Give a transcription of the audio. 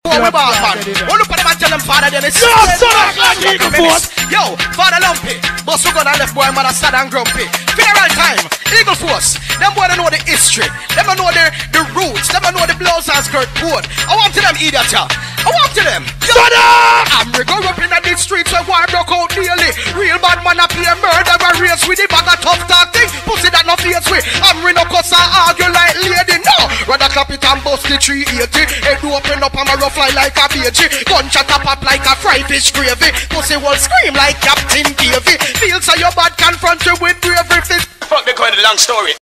Oh, we bad man. Oh, look at them and tell them father them is Yo, father lumpy. Boss we gonna left boy man a sad and grumpy. Funeral time, Eagle Force. Them boy don't know the history. Them don't know the roots. Them don't know the blouse and skirt code. I want to them idiot ya. I want to them. I'm rigor up in the streets where war broke out daily. Real bad man a play murder and race with the bag of tough talk thing. Pussy that no face with. I'm ring up cause I argue like lady. No, rather clap it and bust the 380. Head open up and a rough fly like a BG. Gunshot a pop like a fried fish gravy. Pussy will scream like Captain Davy. Feel so your bad confront you with bravery. Fuck me, going the long story.